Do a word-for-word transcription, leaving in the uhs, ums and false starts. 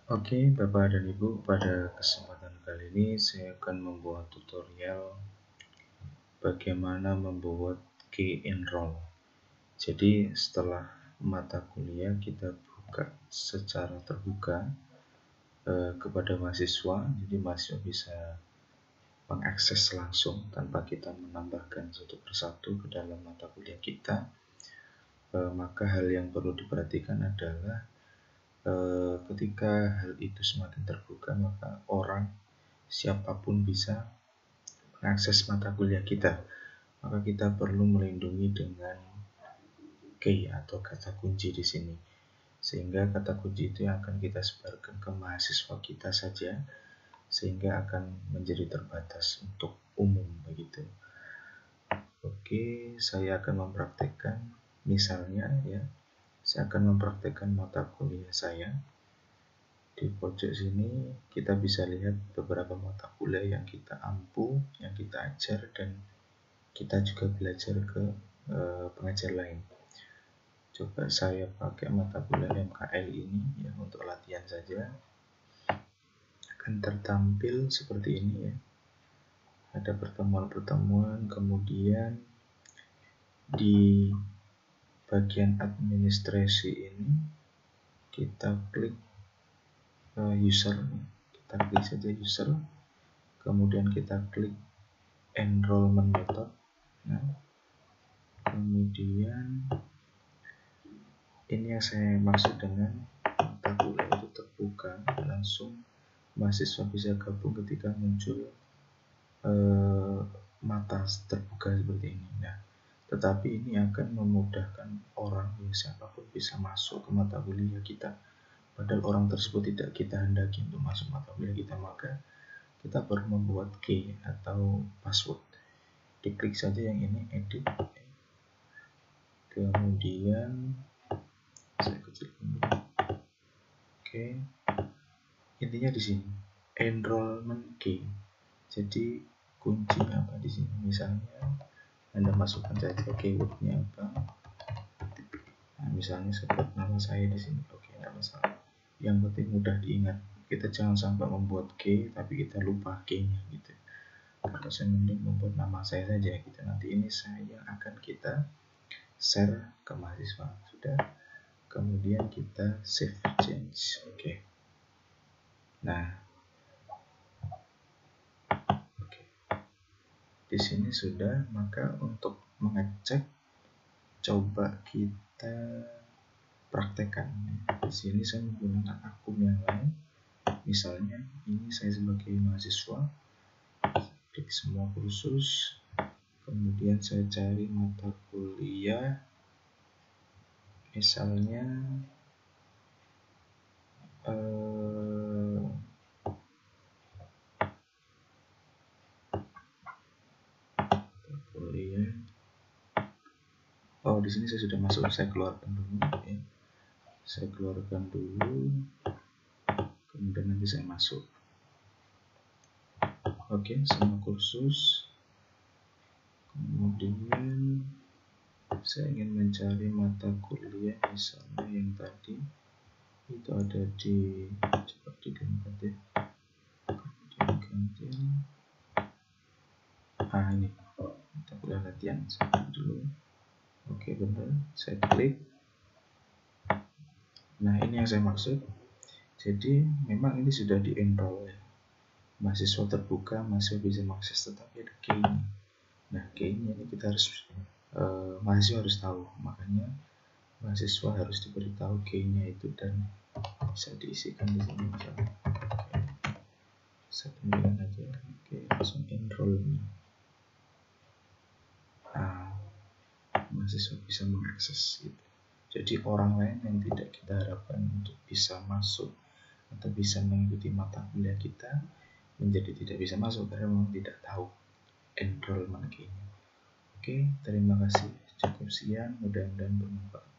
Oke, Bapak dan Ibu, pada kesempatan kali ini saya akan membuat tutorial bagaimana membuat key enroll. Jadi setelah mata kuliah kita buka secara terbuka eh, kepada mahasiswa, jadi mahasiswa bisa mengakses langsung tanpa kita menambahkan satu persatu ke dalam mata kuliah kita. Eh, maka hal yang perlu diperhatikan adalah eh, ketika hal itu semakin terbuka, maka orang siapapun bisa mengakses mata kuliah kita. Maka kita perlu melindungi dengan key atau kata kunci di sini, sehingga kata kunci itu yang akan kita sebarkan ke mahasiswa kita saja, sehingga akan menjadi terbatas untuk umum begitu. Oke, saya akan mempraktekkan misalnya ya, saya akan mempraktekkan mata kuliah saya. Di pojok sini kita bisa lihat beberapa mata kuliah yang kita ampu, yang kita ajar, dan kita juga belajar ke e, pengajar lain. Coba saya pakai mata kuliah M K L ini ya untuk latihan saja. Akan tertampil seperti ini ya. Ada pertemuan-pertemuan, kemudian di bagian administrasi ini kita klik uh, user, kita klik saja user, kemudian kita klik enrollment method. Nah, kemudian ini yang saya maksud dengan mata kuliah itu terbuka, langsung mahasiswa bisa gabung ketika muncul uh, mata terbuka seperti ini. Nah, tetapi ini akan memudahkan orang ya, siapapun bisa masuk ke mata kuliah kita, padahal orang tersebut tidak kita hendaki untuk masuk mata kuliah kita. Maka kita perlu membuat key atau password. Diklik saja yang ini, edit, kemudian saya kecilkan dulu. Oke, intinya di sini enrollment key. Jadi kuncinya apa di sini? Misalnya Anda masukkan saja keywordnya apa. Nah, misalnya seperti nama saya di sini. Oke, tidak masalah. Yang penting mudah diingat. Kita jangan sampai membuat key tapi kita lupa key-nya gitu. Kalau saya mending membuat nama saya saja gitu. Nanti ini saya akan kita share ke mahasiswa. Sudah. Kemudian kita save change. Oke. Nah, oke. Di sini sudah. Maka untuk mengecek, coba kita praktekkan. Di sini saya menggunakan akun yang lain. Misalnya ini saya sebagai mahasiswa, klik semua kursus, kemudian saya cari mata kuliah, misalnya eh, mata kuliah. Oh, di sini saya sudah masuk. Saya keluarkan dulu. Ya. Saya keluarkan dulu. Kemudian nanti saya masuk. Oke, semua kursus. Kemudian saya ingin mencari mata kuliah, misalnya yang tadi itu ada di, coba diganti ya. Diganti. Ah, ini mata kuliah latihan. Saya dulu. Oke, benar. Saya klik. Nah, ini yang saya maksud. Jadi memang ini sudah di enroll ya. Mahasiswa terbuka, mahasiswa bisa mengakses, tetapi ada key-nya. Nah, key-nya ini kita harus eh, mahasiswa harus tahu. Makanya mahasiswa harus diberitahu key-nya itu dan bisa diisikan di sini misalnya. Oke. Saya tunjukkan aja. Oke, langsung enroll-nya. Nah, mahasiswa bisa mengakses gitu. Jadi orang lain yang tidak kita harapkan untuk bisa masuk atau bisa mengikuti mata kuliah kita menjadi tidak bisa masuk karena memang tidak tahu enrollment key-nya. Oke, terima kasih. Cukup sekian, mudah-mudahan bermanfaat.